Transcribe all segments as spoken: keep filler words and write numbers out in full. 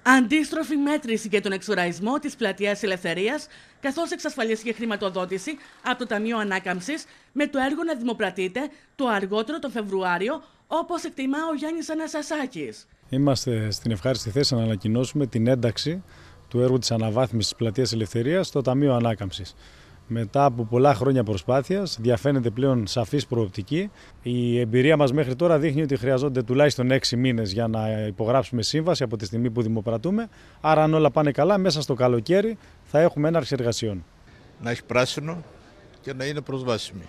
Αντίστροφη μέτρηση για τον εξοραϊσμό της Πλατείας Ελευθερίας, καθώς εξασφαλίσει και χρηματοδότηση από το Ταμείο Ανάκαμψης, με το έργο να δημοπρατείται το αργότερο τον Φεβρουάριο, όπως εκτιμά ο Γιάννης Αναστασάκης. Είμαστε στην ευχάριστη θέση να ανακοινώσουμε την ένταξη του έργου της αναβάθμισης της Πλατείας Ελευθερίας στο Ταμείο Ανάκαμψης. Μετά από πολλά χρόνια προσπάθειας, διαφαίνεται πλέον σαφής προοπτική. Η εμπειρία μας μέχρι τώρα δείχνει ότι χρειαζόνται τουλάχιστον έξι μήνες για να υπογράψουμε σύμβαση από τη στιγμή που δημοπρατούμε. Άρα, αν όλα πάνε καλά, μέσα στο καλοκαίρι θα έχουμε έναρξη εργασιών. Να έχει πράσινο και να είναι προσβάσιμη.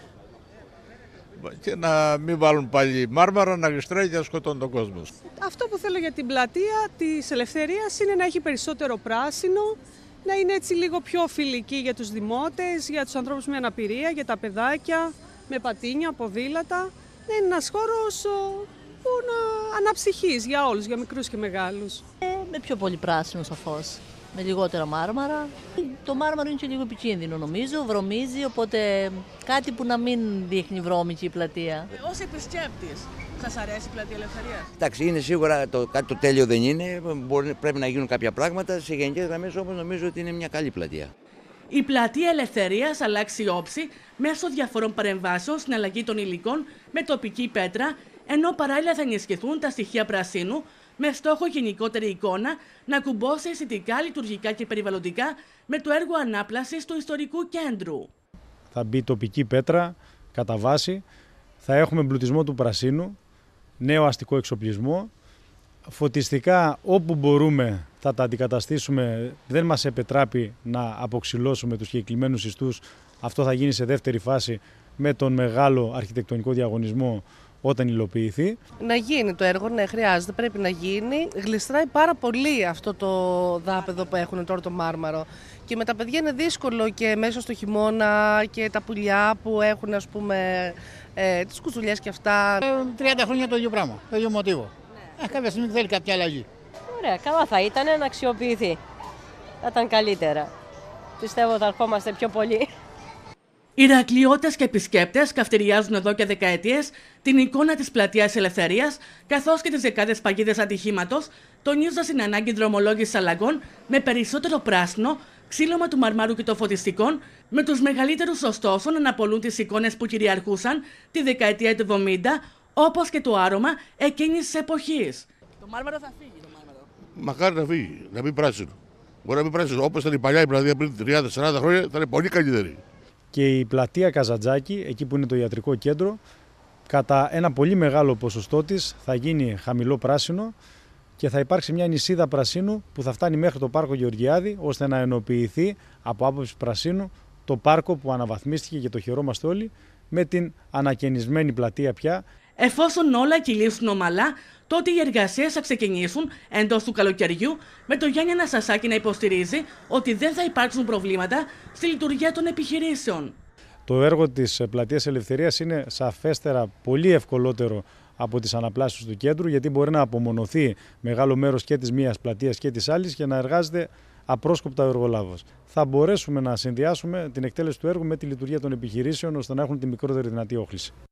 Και να μην βάλουν πάλι μάρμαρα να γλιστράει και να σκοτώνει τον κόσμο. Αυτό που θέλω για την Πλατεία της Ελευθερίας είναι να έχει περισσότερο πράσινο, να είναι έτσι λίγο πιο φιλική για τους δημότες, για τους ανθρώπους με αναπηρία, για τα παιδάκια, με πατίνια, ποδήλατα. Να είναι ένας χώρος που να αναψυχείς για όλους, για μικρούς και μεγάλους. Ε, με πιο πολύ πράσινο σαφώς, με λιγότερα μάρμαρα. Το μάρμαρο είναι και λίγο επικίνδυνο νομίζω, βρωμίζει, οπότε κάτι που να μην δείχνει βρώμικη η πλατεία. Ως επισκέπτης, σας αρέσει η Πλατεία Ελευθερίας? Εντάξει, είναι σίγουρα το, κάτι το τέλειο δεν είναι, μπορεί, πρέπει να γίνουν κάποια πράγματα, σε γενικές γραμμές όμως νομίζω ότι είναι μια καλή πλατεία. Η Πλατεία Ελευθερίας αλλάξει όψη μέσω διαφορών παρεμβάσεων στην αλλαγή των υλικών με τοπική πέτρα, ενώ παράλληλα θα ενισχυθούν τα στοιχεία πρασίνου, με στόχο γενικότερη εικόνα να κουμπώσει αισθητικά, λειτουργικά και περιβαλλοντικά με το έργο ανάπλασης του ιστορικού κέντρου. Θα μπει τοπική πέτρα κατά βάση, θα έχουμε εμπλουτισμό του πρασίνου, νέο αστικό εξοπλισμό, φωτιστικά όπου μπορούμε θα τα αντικαταστήσουμε, δεν μας επιτράπει να αποξυλώσουμε τους κεκλειμένους ιστούς, αυτό θα γίνει σε δεύτερη φάση με τον μεγάλο αρχιτεκτονικό διαγωνισμό όταν υλοποιηθεί. Να γίνει το έργο, ναι, χρειάζεται, πρέπει να γίνει. Γλιστράει πάρα πολύ αυτό το δάπεδο που έχουν τώρα το μάρμαρο. Και με τα παιδιά είναι δύσκολο και μέσα στο χειμώνα και τα πουλιά που έχουν, ας πούμε, ε, τις κουτσουλιές και αυτά. Ε, τριάντα χρόνια το ίδιο πράγμα, το ίδιο μοτίβο. Ναι. Ε, κάποια στιγμή θέλει κάποια αλλαγή. Ωραία, καλά θα ήταν να αξιοποιηθεί. Θα ήταν καλύτερα. Πιστεύω θα ερχόμαστε πιο πολύ. Ηρακλειώτες και επισκέπτες καυτηριάζουν εδώ και δεκαετίες την εικόνα της Πλατείας Ελευθερίας, καθώς και τις δεκάδες παγίδες ατυχήματος, τονίζοντας την ανάγκη δρομολόγησης αλλαγών με περισσότερο πράσινο, ξύλωμα του μαρμάρου και των φωτιστικών, με τους μεγαλύτερους ωστόσο να αναπολούν τις εικόνες που κυριαρχούσαν τη δεκαετία του εβδομήντα, όπως και το άρωμα εκείνης της εποχής. Το μάρμαρο θα φύγει, το μάρμαρο. Μακάρι να φύγει, να μην πράσινο. Μπορεί να μην πράσινο. Όπως ήταν η παλιά η πλατεία πριν τριάντα σαράντα χρόνια, θα είναι πολύ καλύτερη. Και η πλατεία Καζαντζάκη, εκεί που είναι το ιατρικό κέντρο, κατά ένα πολύ μεγάλο ποσοστό της θα γίνει χαμηλό πράσινο και θα υπάρξει μια νησίδα πρασίνου που θα φτάνει μέχρι το πάρκο Γεωργιάδη, ώστε να ενοποιηθεί από άποψη πρασίνου το πάρκο που αναβαθμίστηκε και το χαιρόμαστε όλοι, με την ανακαινισμένη πλατεία πια. Εφόσον όλα κυλήσουν ομαλά, τότε οι εργασίες θα ξεκινήσουν εντός του καλοκαιριού, με τον Γιάννη Αναστασάκη να υποστηρίζει ότι δεν θα υπάρξουν προβλήματα στη λειτουργία των επιχειρήσεων. Το έργο της Πλατείας Ελευθερίας είναι σαφέστερα πολύ ευκολότερο από τις αναπλάσεις του κέντρου, γιατί μπορεί να απομονωθεί μεγάλο μέρος και της μίας πλατείας και της άλλης και να εργάζεται απρόσκοπτα ο εργολάβος. Θα μπορέσουμε να συνδυάσουμε την εκτέλεση του έργου με τη λειτουργία των επιχειρήσεων, ώστε να έχουν τη μικρότερη δυνατή όχληση.